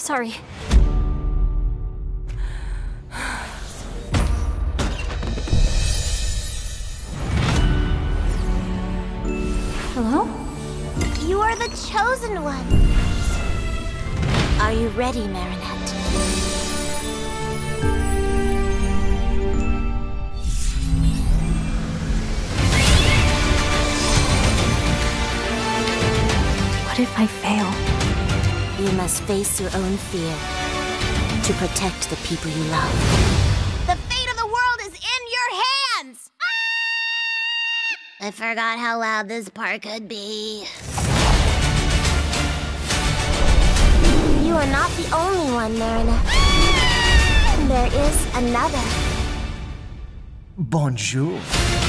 Sorry. Hello? You are the chosen one. Are you ready, Marinette? What if I fail? You must face your own fear to protect the people you love. The fate of the world is in your hands! I forgot how loud this part could be. You are not the only one, Marinette. There is another. Bonjour.